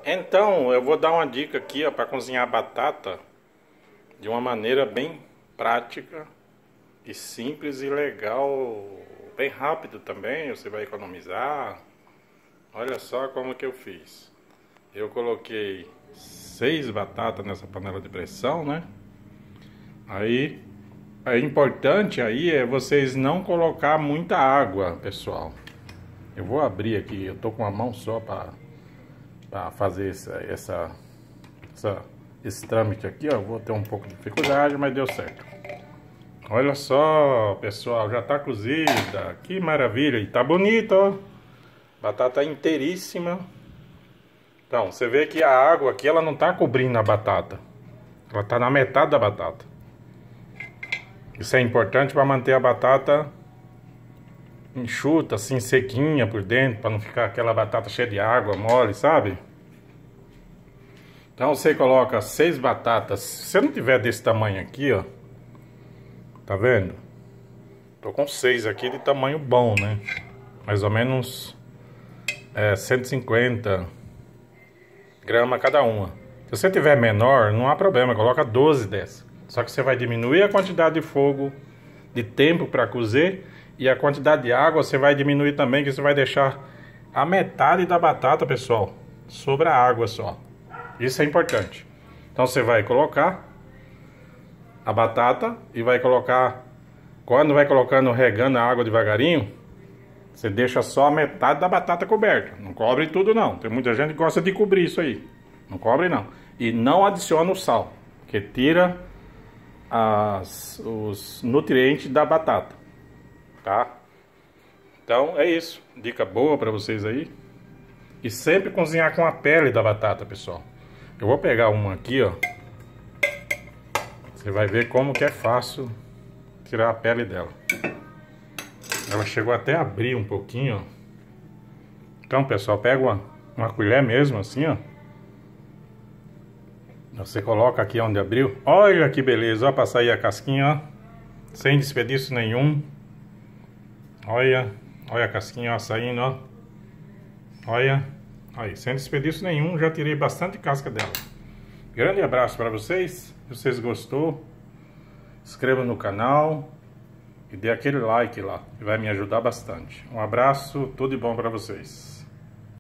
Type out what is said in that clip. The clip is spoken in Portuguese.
Então, eu vou dar uma dica aqui, ó, para cozinhar batata de uma maneira bem prática e simples e legal, bem rápido também, você vai economizar. Olha só como que eu fiz. Eu coloquei 6 batatas nessa panela de pressão, né? Aí, é importante aí é vocês não colocar muita água, pessoal. Eu vou abrir aqui, eu tô com a mão só para fazer esse trâmite aqui, ó. Vou ter um pouco de dificuldade, mas deu certo. Olha só, pessoal, já tá cozida. Que maravilha! E tá bonita, ó. Batata inteiríssima. Então, você vê que a água aqui, ela não tá cobrindo a batata. Ela tá na metade da batata. Isso é importante para manter a batata enxuta, assim, sequinha por dentro, para não ficar aquela batata cheia de água, mole, sabe? Então você coloca 6 batatas. Se você não tiver desse tamanho aqui, ó, tá vendo? Tô com 6 aqui de tamanho bom, né? Mais ou menos 150 gramas cada uma. Se você tiver menor, não há problema, coloca 12 dessa. Só que você vai diminuir a quantidade de fogo, de tempo para cozer, e a quantidade de água você vai diminuir também, que você vai deixar a metade da batata, pessoal, sobre a água só. Isso é importante. Então você vai colocar a batata e vai colocar, quando vai colocando, regando a água devagarinho, você deixa só a metade da batata coberta. Não cobre tudo não. Tem muita gente que gosta de cobrir isso aí. Não cobre não. E não adiciona o sal, que tira os nutrientes da batata, tá? Então é isso. Dica boa para vocês aí. E sempre cozinhar com a pele da batata, pessoal. Eu vou pegar uma aqui, ó. Você vai ver como que é fácil tirar a pele dela. Ela chegou até a abrir um pouquinho, ó. Então, pessoal, pega uma colher mesmo, assim, ó. Você coloca aqui onde abriu. Olha que beleza, ó, pra sair a casquinha, ó. Sem desperdício nenhum. Olha a casquinha, ó, saindo, ó. Olha. Aí, sem desperdício nenhum, já tirei bastante casca dela. Grande abraço para vocês. Se vocês gostou, inscreva no canal e dê aquele like lá, que vai me ajudar bastante. Um abraço, tudo de bom para vocês.